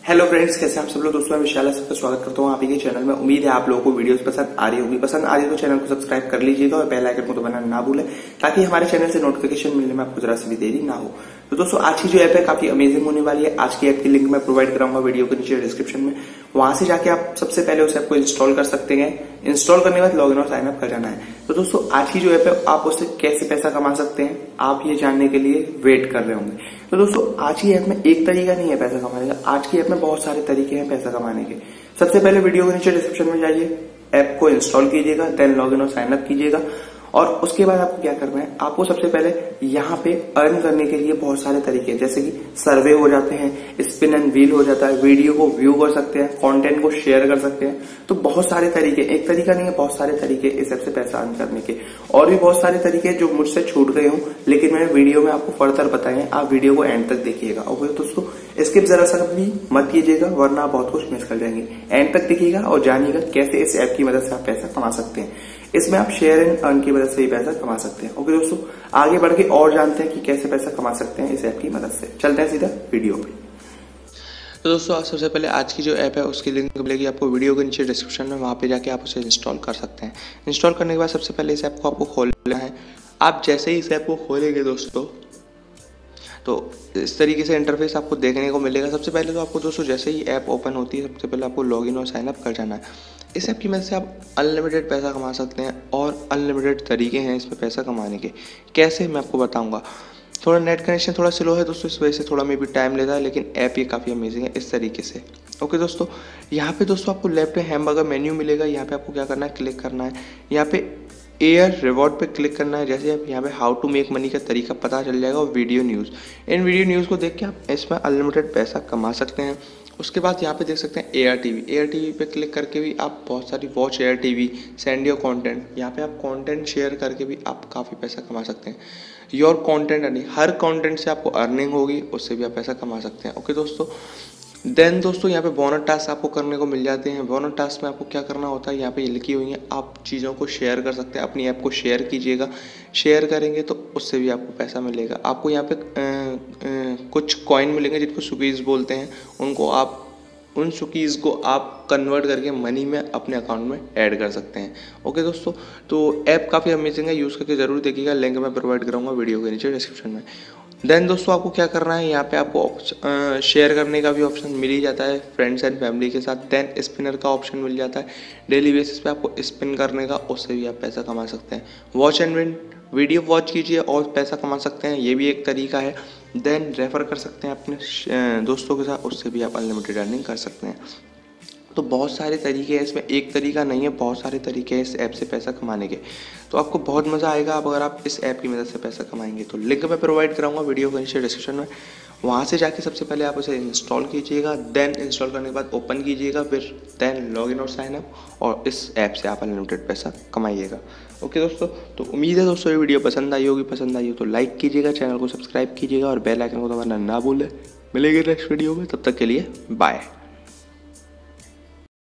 Hello friends, कैसे आप सब लोग। दोस्तों मैं विशाल सबका स्वागत करता हूँ आप ही के चैनल में। उम्मीद है आप लोगों को वीडियोस पसंद आ रही होगी। पसंद आ रही है तो चैनल को सब्सक्राइब कर लीजिएगा और बेल आइकन को दबाना ना भूलें, ताकि हमारे चैनल से नोटिफिकेशन मिलने में आपको जरा सी भी देरी ना हो। तो दोस्तों आज की जो ऐप है काफी अमेजिंग होने वाली है। आज की ऐप की लिंक मैं प्रोवाइड कराऊंगा वीडियो के नीचे डिस्क्रिप्शन में। वहां से जाके आप सबसे पहले उस ऐप को इंस्टॉल कर सकते हैं। इंस्टॉल करने के बाद लॉगिन और साइन अप कर जाना है। तो दोस्तों आज की जो ऐप है आप उससे कैसे पैसा कमा सकते हैं, आप ये जानने के लिए वेट कर रहे होंगे। तो दोस्तों आज की ऐप में एक तरीका नहीं है पैसा कमाने का, आज की ऐप में बहुत सारे तरीके हैं पैसा कमाने के। सबसे पहले वीडियो के नीचे डिस्क्रिप्शन में जाइए, ऐप को इंस्टॉल कीजिएगा, देन लॉगिन और साइन अप कीजिएगा। और उसके बाद आपको क्या करना है, आपको सबसे पहले यहाँ पे अर्न करने के लिए बहुत सारे तरीके हैं, जैसे कि सर्वे हो जाते हैं, स्पिन एंड व्हील हो जाता है, वीडियो को व्यू कर सकते हैं, कंटेंट को शेयर कर सकते हैं। तो बहुत सारे तरीके, एक तरीका नहीं है, बहुत सारे तरीके इस ऐप से पैसा अर्न करने के। और भी बहुत सारे तरीके जो मुझसे छूट गए हूँ, लेकिन मैंने वीडियो में आपको फर्दर बताए हैं। आप वीडियो को एंड तक देखिएगा। और दोस्तों स्किप जरा सा भी मत कीजिएगा, वरना आप बहुत कुछ मिस कर जाएंगे। एंड तक देखिएगा और जानिएगा कैसे इस ऐप की मदद से आप पैसा कमा सकते हैं। इसमें आप शेयर एंड अर्न की मदद से ही पैसा कमा सकते हैं। ओके दोस्तों, आगे बढ़ के और जानते हैं कि कैसे पैसा कमा सकते हैं इस ऐप की मदद से। चलते हैं सीधा वीडियो पे। तो दोस्तों सबसे पहले आज की जो ऐप है उसकी लिंक मिलेगी आपको वीडियो के नीचे डिस्क्रिप्शन में। वहां पे जाके आप उसे इंस्टॉल कर सकते हैं। इंस्टॉल करने के बाद सबसे पहले इस ऐप को आपको खोलना है। आप जैसे ही इस ऐप को खोलेंगे दोस्तों, तो इस तरीके से इंटरफेस आपको देखने को मिलेगा। सबसे पहले तो आपको दोस्तों जैसे ही ऐप ओपन होती है, सबसे पहले आपको लॉगिन और साइन अप कर जाना है। इस ऐप की मदद से आप अनलिमिटेड पैसा कमा सकते हैं और अनलिमिटेड तरीके हैं इसमें पैसा कमाने के। कैसे, मैं आपको बताऊंगा। थोड़ा नेट कनेक्शन थोड़ा स्लो है दोस्तों, इस वजह से थोड़ा मे भी टाइम लेता है, लेकिन ऐप ये काफ़ी अमेजिंग है इस तरीके से। ओके दोस्तों, यहाँ पे दोस्तों आपको लेफ्ट में हैमबर्गर मेन्यू मिलेगा। यहाँ पे आपको क्या करना है, क्लिक करना है। यहाँ पे एयर रिवॉर्ड पे क्लिक करना है। जैसे आप यहाँ पे हाउ टू मेक मनी का तरीका पता चल जाएगा। और वीडियो न्यूज़, इन वीडियो न्यूज़ को देख के आप इसमें अनलिमिटेड पैसा कमा सकते हैं। उसके बाद यहाँ पे देख सकते हैं एयर टीवी पे क्लिक करके भी आप बहुत सारी watch air TV, send your content, यहाँ पे आप कंटेंट शेयर करके भी आप काफ़ी पैसा कमा सकते हैं। योर कंटेंट अर्निंग, हर कंटेंट से आपको अर्निंग होगी, उससे भी आप पैसा कमा सकते हैं। ओके दोस्तों, देन दोस्तों यहाँ पे बोनस टास्क आपको करने को मिल जाते हैं। बोनस टास्क में आपको क्या करना होता है, यहाँ पे लिखी हुई है, आप चीज़ों को शेयर कर सकते हैं। अपनी ऐप को शेयर कीजिएगा, शेयर करेंगे तो उससे भी आपको पैसा मिलेगा। आपको यहाँ पे कुछ कॉइन मिलेंगे जिनको सुकीज़ बोलते हैं। उन सुकीज़ को आप कन्वर्ट करके मनी में अपने अकाउंट में ऐड कर सकते हैं। ओके दोस्तों, तो ऐप काफ़ी अमेजिंग है, यूज़ करके जरूर देखिएगा। लिंक मैं प्रोवाइड करूँगा वीडियो के नीचे डिस्क्रिप्शन में। देन दोस्तों आपको क्या करना है, यहाँ पे आपको शेयर करने का भी ऑप्शन मिल ही जाता है फ्रेंड्स एंड फैमिली के साथ। देन स्पिनर का ऑप्शन मिल जाता है, डेली बेसिस पे आपको स्पिन करने का, उससे भी आप पैसा कमा सकते हैं। Watch and win, video watch कीजिए और पैसा कमा सकते हैं, ये भी एक तरीका है। देन रेफर कर सकते हैं अपने दोस्तों के साथ, उससे भी आप अनलिमिटेड अर्निंग कर सकते हैं। तो बहुत सारे तरीके हैं इसमें, एक तरीका नहीं है, बहुत सारे तरीके हैं इस ऐप से पैसा कमाने के। तो आपको बहुत मज़ा आएगा अगर आप इस ऐप की मदद से पैसा कमाएंगे। तो लिंक मैं प्रोवाइड कराऊंगा वीडियो के नीचे डिस्क्रिप्शन में। वहाँ से जाके सबसे पहले आप उसे इंस्टॉल कीजिएगा। देन इंस्टॉल करने के बाद ओपन कीजिएगा, फिर देन लॉगिन और साइन अप, और इस ऐप से आप अनलिमिटेड पैसा कमाइएगा। ओके दोस्तों, तो उम्मीद है दोस्तों ये वीडियो पसंद आई होगी। पसंद आई हो तो लाइक कीजिएगा, चैनल को सब्सक्राइब कीजिएगा और बेल आइकन को दबाना ना भूलें। मिलेंगे नेक्स्ट वीडियो में, तब तक के लिए बाय।